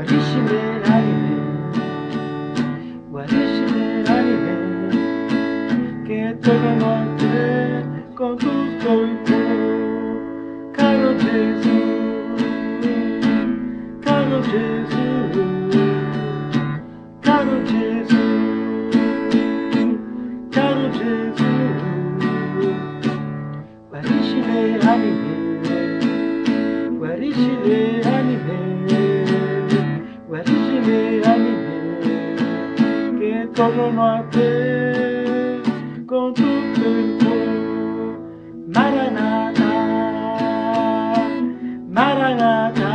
guarisce l'anime, guarisce l'anime, che tornano a te con tutto il tuo, caro Gesù, caro Gesù, caro Gesù, caro Gesù, guarisci le anime, guarisci le anime, guarisci le anime, che tornano a te con tutto il cuore. Maranatha, Maranatha,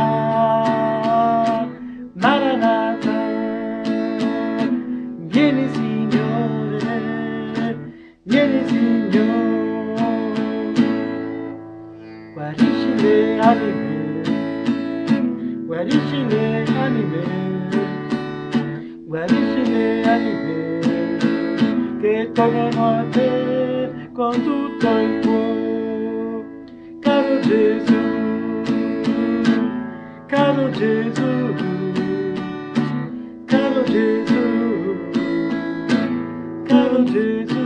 Maranatha, vieni Signore, vieni Signore, guarisci le anime, guarisci le anime, guarisci le anime, che tornano a te con tutto il cuore, caro Gesù, caro Gesù, caro Gesù, caro Gesù,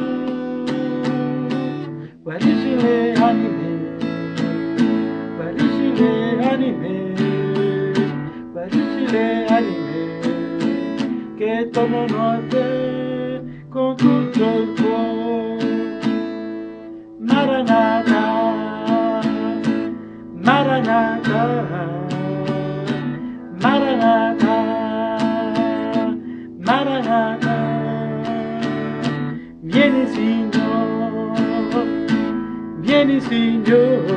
guarisci le anime, guarisci le anime, guarisci le anime, che tornano a te con tutto il cuore. Maranatha, Maranatha, Maranatha, Maranatha, vieni Signore, vieni Signore,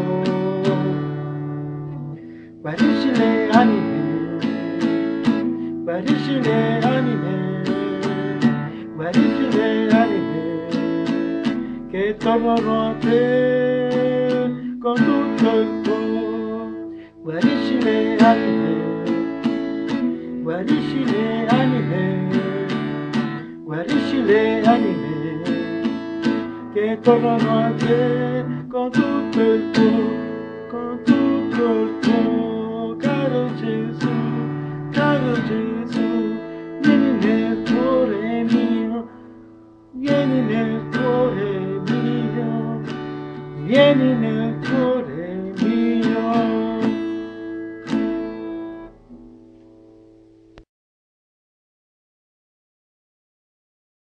guarisci le anime, guarisci le anime, guarisci le anime, che tornano a te con tutto il cuore, guarisci le anime, guarisci le anime, guarisci le anime, che tornano a te con tutto il cuore, con tutto il cuore, caro Gesù, caro Gesù, vieni nel cuore mio, vieni nel cuore mio, vieni nel cuore mio.